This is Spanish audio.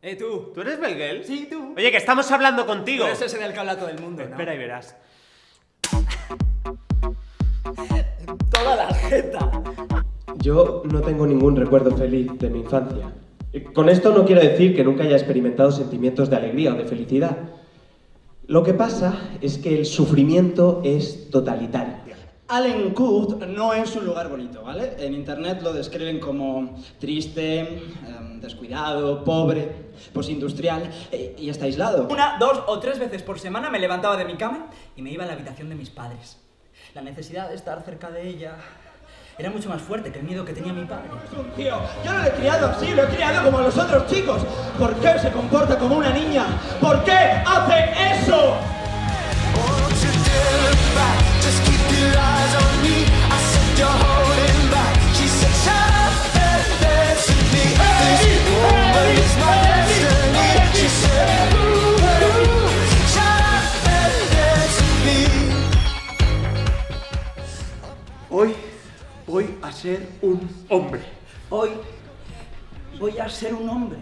Tú. ¿Tú eres Belguel? Sí, tú. Oye, que estamos hablando contigo. Pero ese es el que habla todo el mundo, ¿no? Espera y verás. Toda la jeta. Yo no tengo ningún recuerdo feliz de mi infancia. Con esto no quiero decir que nunca haya experimentado sentimientos de alegría o de felicidad. Lo que pasa es que el sufrimiento es totalitario. Alencourt no es un lugar bonito, ¿vale? En internet lo describen como triste, descuidado, pobre, postindustrial y hasta aislado. 1, 2 o 3 veces por semana me levantaba de mi cama y me iba a la habitación de mis padres. La necesidad de estar cerca de ella era mucho más fuerte que el miedo que tenía mi padre. Tío, yo no lo he criado así, lo he criado como los otros chicos. ¿Por qué se comporta como una niña? ¿Por qué hace eso? Hoy voy a ser un hombre. Hoy voy a ser un hombre.